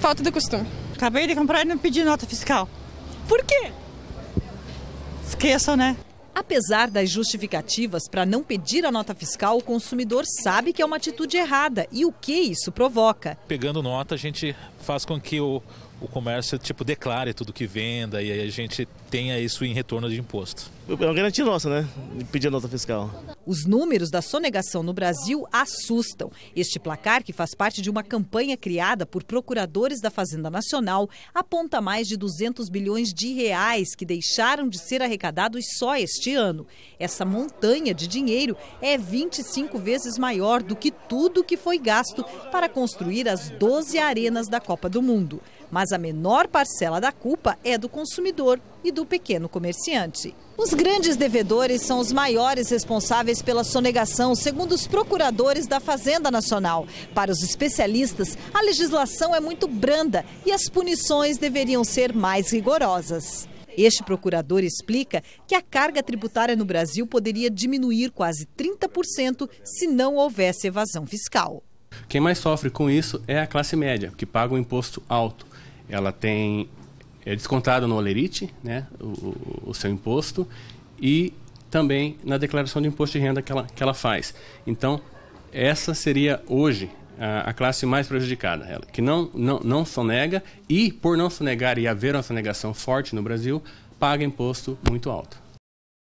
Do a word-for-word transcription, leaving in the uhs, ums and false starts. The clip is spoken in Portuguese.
Falta de costume. Acabei de comprar e não pedi nota fiscal. Por quê? Esqueçam, né? Apesar das justificativas para não pedir a nota fiscal, o consumidor sabe que é uma atitude errada e o que isso provoca. Pegando nota, a gente faz com que o, o comércio tipo, declare tudo que venda e a gente tenha isso em retorno de imposto. É uma garantia nossa, né? Pedir a nota fiscal. Os números da sonegação no Brasil assustam. Este placar, que faz parte de uma campanha criada por procuradores da Fazenda Nacional, aponta mais de duzentos bilhões de reais que deixaram de ser arrecadados só este ano. Essa montanha de dinheiro é vinte e cinco vezes maior do que tudo que foi gasto para construir as doze arenas da Copa do Mundo. Mas a menor parcela da culpa é do consumidor e do pequeno comerciante. Os grandes devedores são os maiores responsáveis pela sonegação, segundo os procuradores da Fazenda Nacional. Para os especialistas, a legislação é muito branda e as punições deveriam ser mais rigorosas. Este procurador explica que a carga tributária no Brasil poderia diminuir quase trinta por cento se não houvesse evasão fiscal. Quem mais sofre com isso é a classe média, que paga um imposto alto. Ela tem é descontado no olerite, né, o, o seu imposto, e também na declaração de imposto de renda que ela, que ela faz. Então, essa seria hoje a, a classe mais prejudicada, ela, que não, não, não sonega e, por não sonegar e haver uma sonegação forte no Brasil, paga imposto muito alto.